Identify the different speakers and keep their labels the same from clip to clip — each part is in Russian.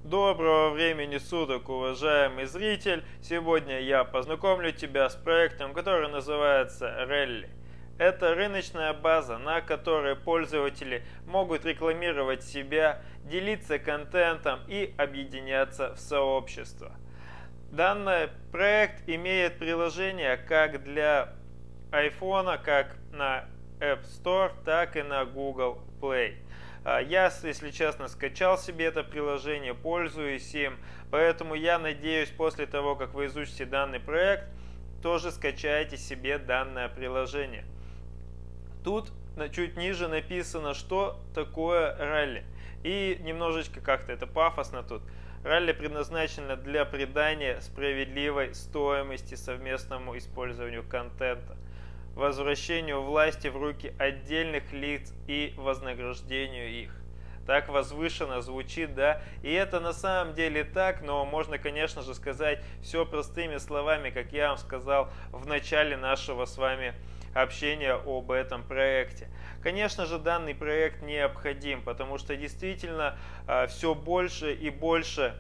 Speaker 1: Доброго времени суток, уважаемый зритель! Сегодня я познакомлю тебя с проектом, который называется Rally. Это рыночная база, на которой пользователи могут рекламировать себя, делиться контентом и объединяться в сообщество. Данный проект имеет приложение как для iPhone, как на App Store, так и на Google Play. Я, если честно, скачал себе это приложение, пользуюсь им, поэтому я надеюсь, после того, как вы изучите данный проект, тоже скачаете себе данное приложение. Тут чуть ниже написано, что такое ралли. И немножечко как-то это пафосно тут. Ралли предназначено для придания справедливой стоимости совместному использованию контента, возвращению власти в руки отдельных лиц и вознаграждению их. Так возвышенно звучит, да? И это на самом деле так, но можно, конечно же, сказать все простыми словами, как я вам сказал в начале нашего с вами общения об этом проекте. Конечно же, данный проект необходим, потому что действительно все больше и больше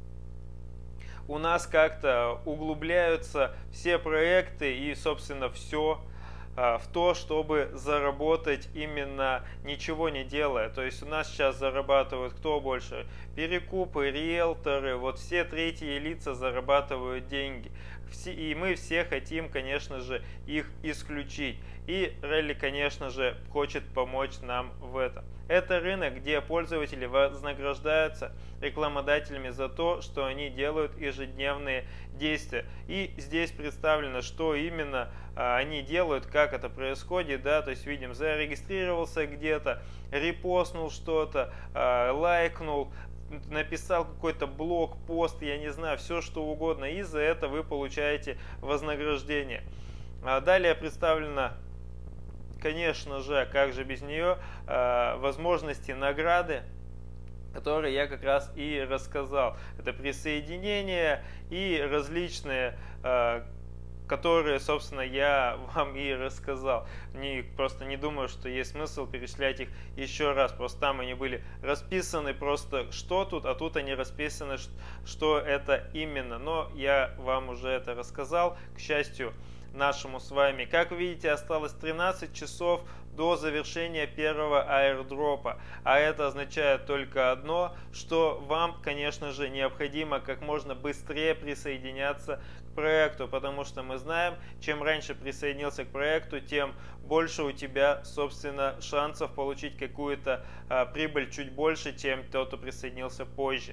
Speaker 1: у нас как-то углубляются все проекты и, собственно, все в то, чтобы заработать именно ничего не делая. То есть у нас сейчас зарабатывают кто больше? Перекупы, риэлторы, вот все третьи лица зарабатывают деньги. И мы все хотим, конечно же, их исключить. И Rally, конечно же, хочет помочь нам в этом. Это рынок, где пользователи вознаграждаются рекламодателями за то, что они делают ежедневные действия. И здесь представлено, что именно они делают, как это происходит, да, то есть видим, зарегистрировался где-то, репостнул что-то, лайкнул, написал какой-то блог, пост, я не знаю, все что угодно, и за это вы получаете вознаграждение. Далее представлено, конечно же, как же без нее, возможности награды, которые я как раз и рассказал. Это присоединение и различные, которые, собственно, я вам и рассказал. Просто не думаю, что есть смысл перечислять их еще раз. Просто там они были расписаны просто что тут, а тут они расписаны, что это именно. Но я вам уже это рассказал, к счастью нашему с вами. Как вы видите, осталось 13 часов до завершения первого аирдропа. А это означает только одно, что вам, конечно же, необходимо как можно быстрее присоединяться к проекту, потому что мы знаем, чем раньше присоединился к проекту, тем больше у тебя, собственно, шансов получить какую-то прибыль чуть больше, чем тот, кто присоединился позже.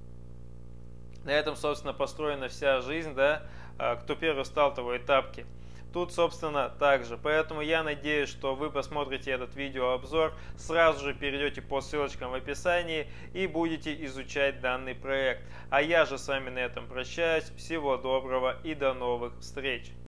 Speaker 1: На этом, собственно, построена вся жизнь, да, кто первый встал, того и тапки. Тут, собственно, также. Поэтому я надеюсь, что вы посмотрите этот видеообзор, сразу же перейдете по ссылочкам в описании и будете изучать данный проект. А я же с вами на этом прощаюсь. Всего доброго и до новых встреч!